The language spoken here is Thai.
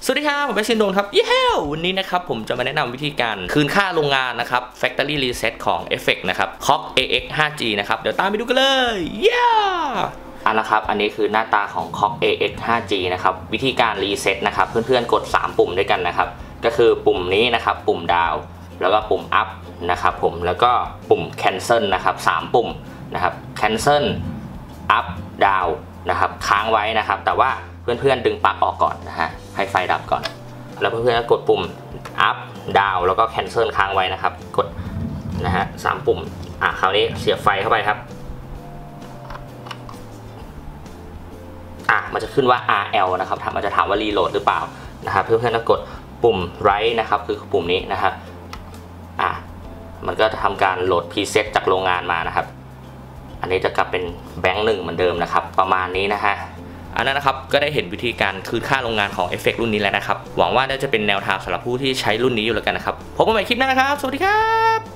สวัสดีครับผมเป็นชินโดนครับเย้วันนี้นะครับผมจะมาแนะนำวิธีการคืนค่าโรงงานนะครับ Factory Reset ของ Effect นะครับ COG AX 5G นะครับเดี๋ยวตามไปดูกันเลยเย้นะครับอันนี้คือหน้าตาของ COG AX 5G นะครับวิธีการรีเซ็ตนะครับเพื่อนๆกด3ปุ่มด้วยกันนะครับก็คือปุ่มนี้นะครับปุ่มดาวแล้วก็ปุ่ม up นะครับผมแล้วก็ปุ่ม cancel นะครับ3ปุ่มนะครับ cancel up down นะครับค้างไว้นะครับแต่ว่าเพื่อนๆดึงปลั๊กออกก่อนนะฮะให้ไฟดับก่อนแล้วเพื่อนๆกดปุ่ม up down แล้วก็ cancel ค้างไว้นะครับกดนะฮะ3ปุ่มคราวนี้เสียบไฟเข้าไปครับมันจะขึ้นว่า RL นะครับมันจะถามว่ารีโหลดหรือเปล่านะครับเพื่อนๆก็กดปุ่ม right นะครับคือปุ่มนี้นะครับมันก็จะทำการโหลด preset จากโรงงานมานะครับอันนี้จะกลับเป็นแบงค์1เหมือนเดิมนะครับประมาณนี้นะฮะอันนั้นนะครับก็ได้เห็นวิธีการคืนค่าโรงงานของ Effect รุ่นนี้แล้วนะครับหวังว่าน่าจะเป็นแนวทางสำหรับผู้ที่ใช้รุ่นนี้อยู่แล้วกันนะครับพบกันใหม่คลิปหน้านะครับสวัสดีครับ